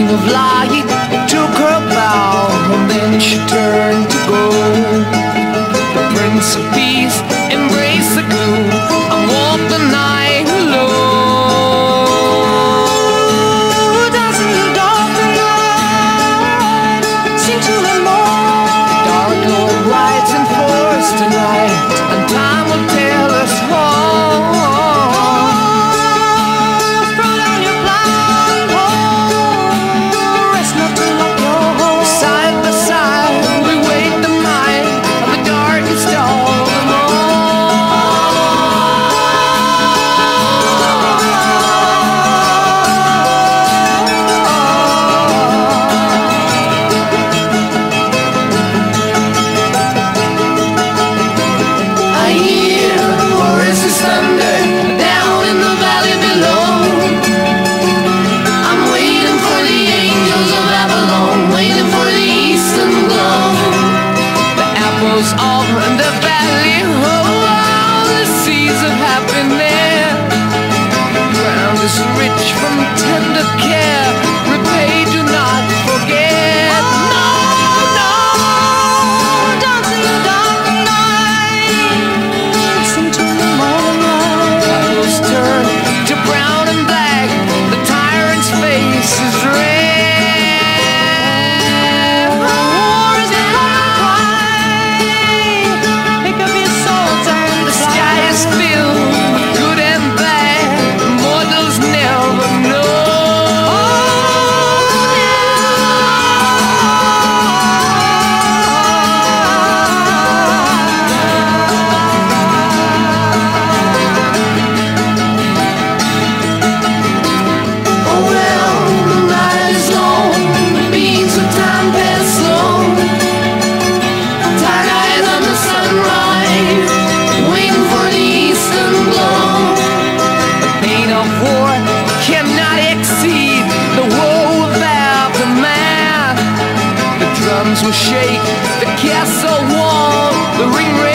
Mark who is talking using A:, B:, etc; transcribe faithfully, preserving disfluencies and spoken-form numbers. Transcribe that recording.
A: of light took her bow, and then she turned to go. The Prince of Peace embraced the gloom and walked the night alone. Dancing in the dark and light, sing to the morn. Dark Lord rides in force tonight, and time will tell us all. All in the valley, oh, the seas of happiness. Ground is rich from tender care. Repay, do not forget. No, no, dance in the dark night, sing to the morning light. Clouds turn to brown and black. The tyrant's face is red. Will shake the castle wall, the ring